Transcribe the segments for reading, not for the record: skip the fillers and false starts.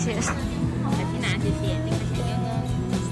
谢。小缇娜，谢谢，这个想要呢。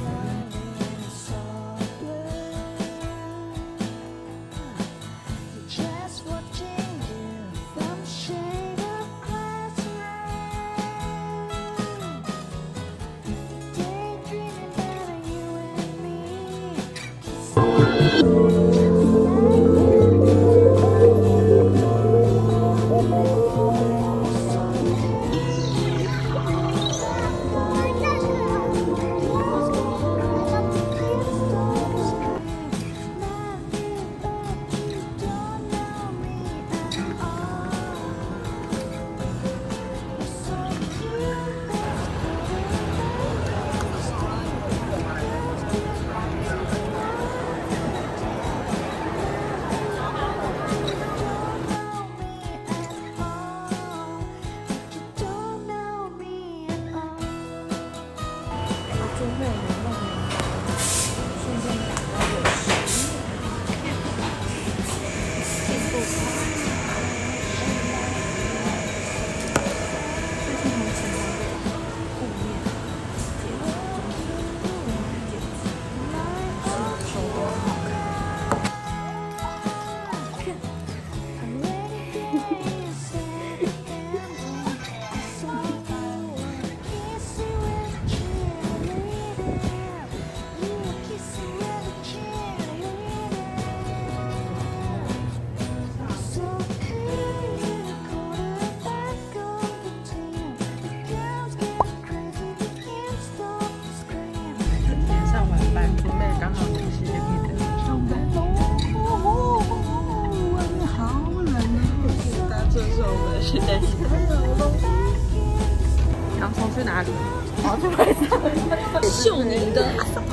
洋葱去哪里？我要去拍照。秀你的！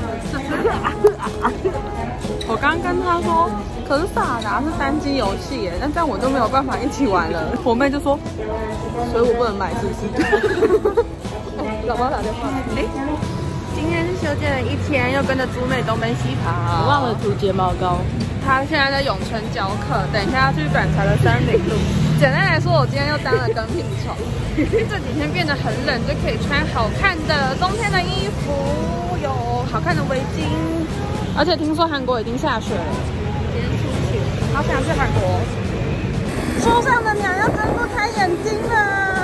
我刚刚跟他说，可是萨尔达是单机游戏耶，但这样我就没有办法一起玩了。我妹就说，所以我不能买，是不是？老妈打电话。哎，今天是休假的一天，又跟着猪妹东奔西跑。 我忘了涂睫毛膏。 他现在在永春教课，等一下要去板桥的三林路。简单来说，我今天又当了跟屁虫。这几天变得很冷，就可以穿好看的冬天的衣服，有好看的围巾。而且听说韩国已经下雪了，今天出去，好想去韩国。树上的鸟要睁不开眼睛了。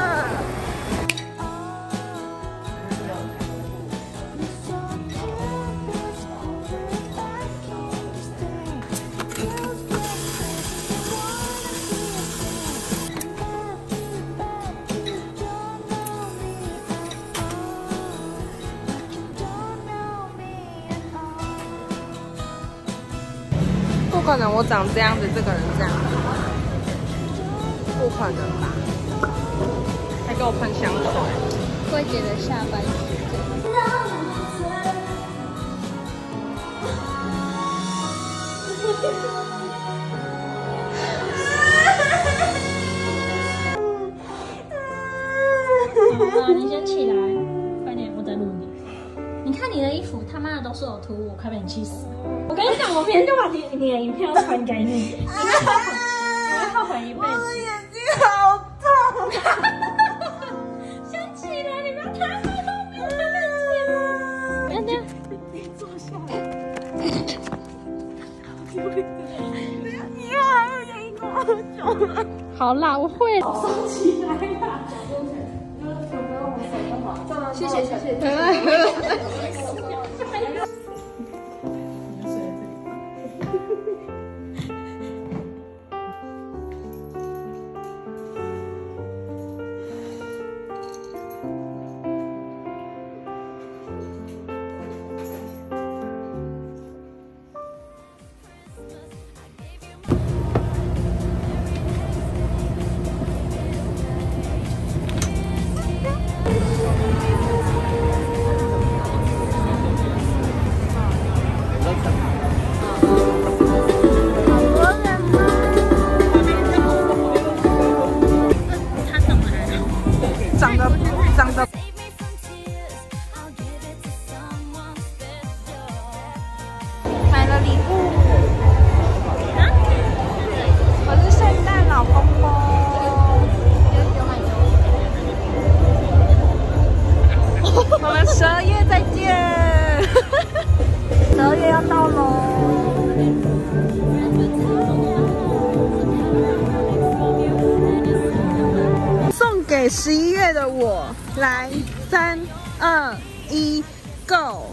不可能我长这样子，这个人这样，不可能吧？还给我喷香水。慧姐的下班时间。 好，你先起来，快点，我在录你。你看你的衣服，他妈的都是有涂，我快被你气死！我跟你讲，我明天就把你的影片传给你，你会后悔一辈子。 我的眼睛好痛。 先起来，你不要躺在后面，快点起来！等等，你坐下来。 以后还有眼影跟我久。 好啦，我会。 收起来啦。谢谢谢谢。 我们12月再见，12月要到喽。送给11月的我，来，3、2、1 ，Go！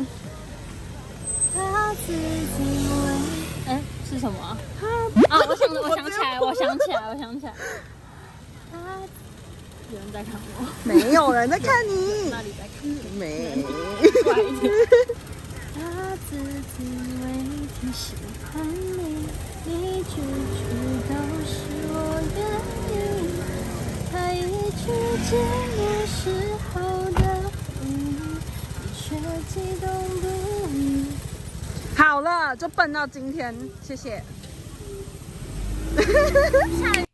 哎，是什么啊？啊，我想起来，有人在看我， 没有人在看你， 哪里在看你？ 没。 快一点。 他自己为题喜欢你，你句句都是我愿意，他一句寂寞时候的回忆，你却激动不已。 好了，就笨到今天，谢谢。 下雨。